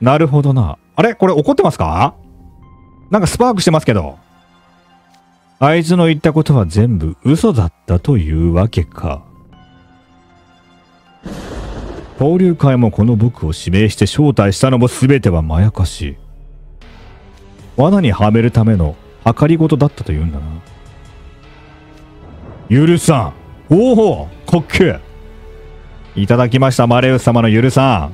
なるほどな。あれこれ怒ってますか？なんかスパークしてますけど。あいつの言ったことは全部嘘だったというわけか。交流会もこの僕を指名して招待したのも全てはまやかし。罠にはめるための計りごとだったというんだな。許さん。おお、かっけえ。いただきました、マレウス様の許さん。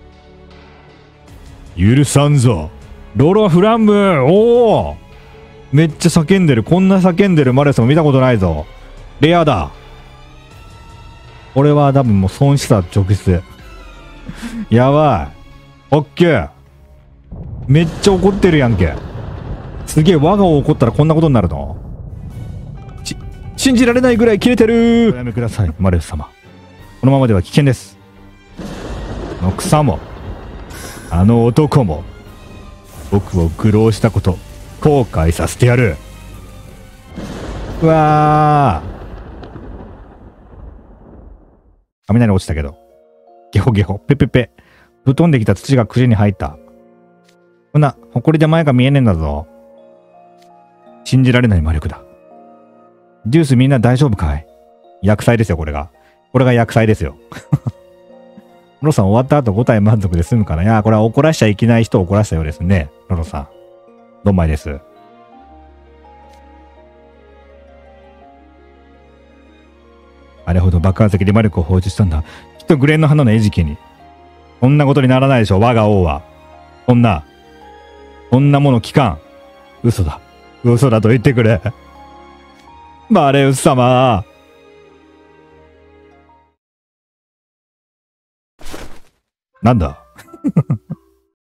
許さんぞ。ロロフランム。おお、めっちゃ叫んでる。こんな叫んでるマレウスも見たことないぞ。レアだ。俺は多分もう損失だ、直接。やばい。オッケー。めっちゃ怒ってるやんけ。すげえ、我がを怒ったらこんなことになるの？信じられないぐらい切れてる。おやめください、マレウス様。このままでは危険です。あの草も、あの男も、僕を愚弄したこと、後悔させてやる。うわー。雷落ちたけど。ゲホゲホ、ペペペ。ぶっ飛んできた土が口に入った。こんな、埃で前が見えねえんだぞ。信じられない魔力だ。ジュースみんな大丈夫かい？薬剤ですよ、これが。これが薬剤ですよ。ロロさん終わった後5体満足で済むかな？いやー、これは怒らしちゃいけない人を怒らしたようですね。ロロさん。どんまいです。あれほど爆発的に魔力を放出したんだ。きっとグレンの花の餌食に。こんなことにならないでしょ、我が王は。こんなもの聞かん。嘘だ。嘘だと言ってくれ。マレウス様。なんだ